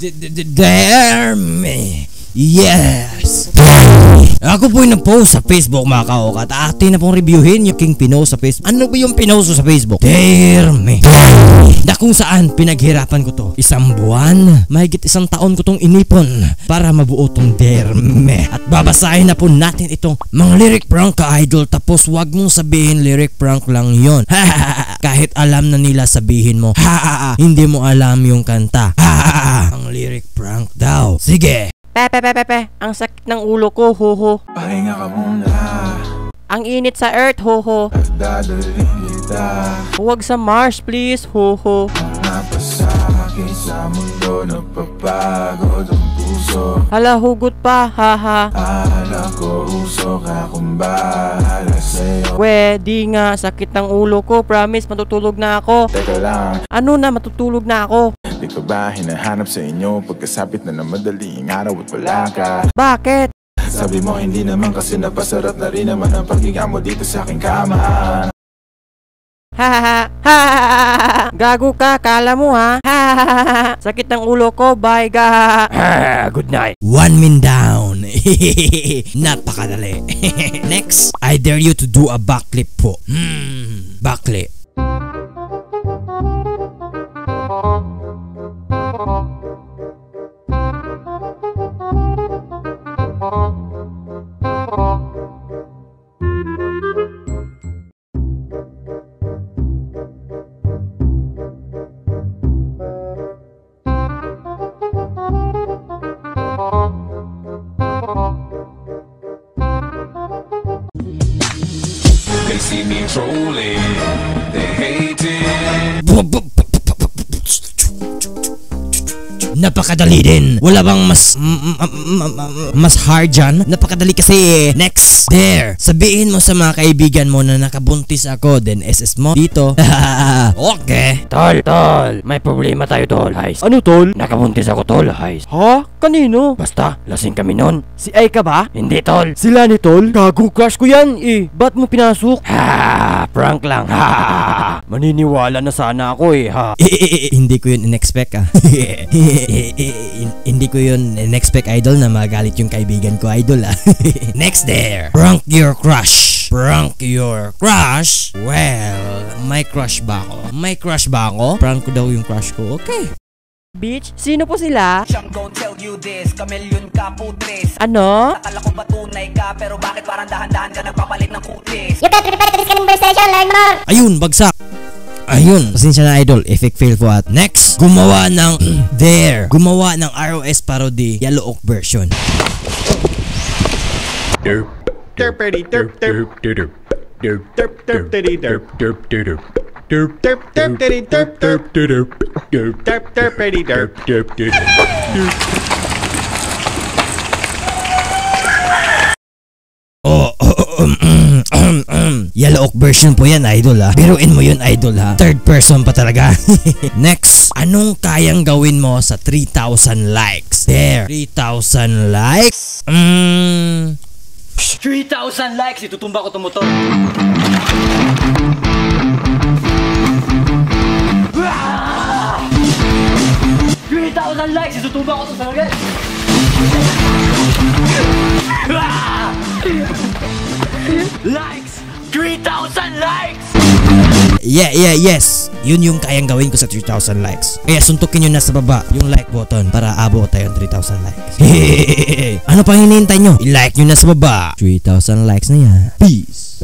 Dare me. Yes! Ako po'y nag-post sa Facebook mga kaokat. Atin na pong reviewin yung king pinost sa Facebook. Ano ba yung pinost sa Facebook? Dare me. Na kung saan pinaghirapan ko to. Isang buwan, mahigit isang taon ko tong inipon para mabuo tong Dare me. At babasahin na po natin itong mga lyric prank ka idol. Tapos wag mong sabihin lyric prank lang yon. Kahit alam na nila sabihin mo, hindi mo alam yung kanta. Ang lyric prank daw. Sige. Pepe, ang sakit ng ulo ko, ho. Pahinga ka muna. Ang init sa earth, ho. At dadalhin kita. Huwag sa Mars, please, ho. Ang napasakit sa mundo, napapagod ang puso. Hala, hugot pa, ha. Akala ko usok akong bahala sa'yo. Di nga, sakit ng ulo ko, promise, matutulog na ako. Teka lang, Ano na, matutulog na ako. di ko ba hinahanap sa inyo pagkasapit na ng madaling araw at wala ka? Bakit? Sabi mo hindi naman kasi napasarap na rin naman ang paghiga mo dito sa aking kama. Ha. Gago ka, kala mo ha? Sakit ng ulo ko, bye ga. Good night. 1 min down. Napakadali. Next, I dare you to do a backflip po. Backflip. They see me trolling, they hating. Napakadali din. Wala bang mas hard dyan? Napakadali kasi. Next. There. Sabihin mo sa mga kaibigan mo na nakabuntis ako. Then SS mo dito. Okay. Tol, may problema tayo, tol. Heist. Ano, tol? Nakabuntis ako, tol. Heist. Ha? Kanino? Basta, lasing kami nun. Si Aika ba? Hindi, tol. Sila ni tol? Gago, crush ko yan eh. Ba't mo pinasok? Prank lang. Maniniwala na sana ako eh, ha. Hindi ko yun in-expect hindi ko yun in-expect idol na magalit yung kaibigan ko idol Next there. Prank your crush. Prank your crush? Well, may crush ba ako? Prank ko daw yung crush ko. Okay. Bitch, sino po sila? Siyang don't tell you this, kamilyon ka putres. Ano? Akala ko ba tunay ka, pero bakit parang dahan-dahan ka nagpapalit ng kutis? You can't repeat this conversation, learn more! Ayun, bagsak. Ayun, pasensya na idol, effect fail po at next, gumawa ng gumawa ng ROS parody Yellow Oak version. Derp derpity derp derp derp derp derp derp derp derp derp derp derp derp derp derp derp derp derp derp derpity derp derp derp. Yellow Oak version po yan idol Biruin mo yun idol Third person pa talaga. Next, anong kayang gawin mo sa 3,000 likes? There, 3,000 likes? 3,000 likes, itutumba ko itong motor. 3,000 likes, itutumba ko itong saragay. Likes! 3,000 likes! Yes. Yun yung kayang gawin ko sa 3,000 likes. Kaya suntukin nyo na sa baba yung like button para abot tayo ng 3,000 likes. Ano pang hinihintay nyo? I-like nyo na sa baba. 3,000 likes na yan. Peace.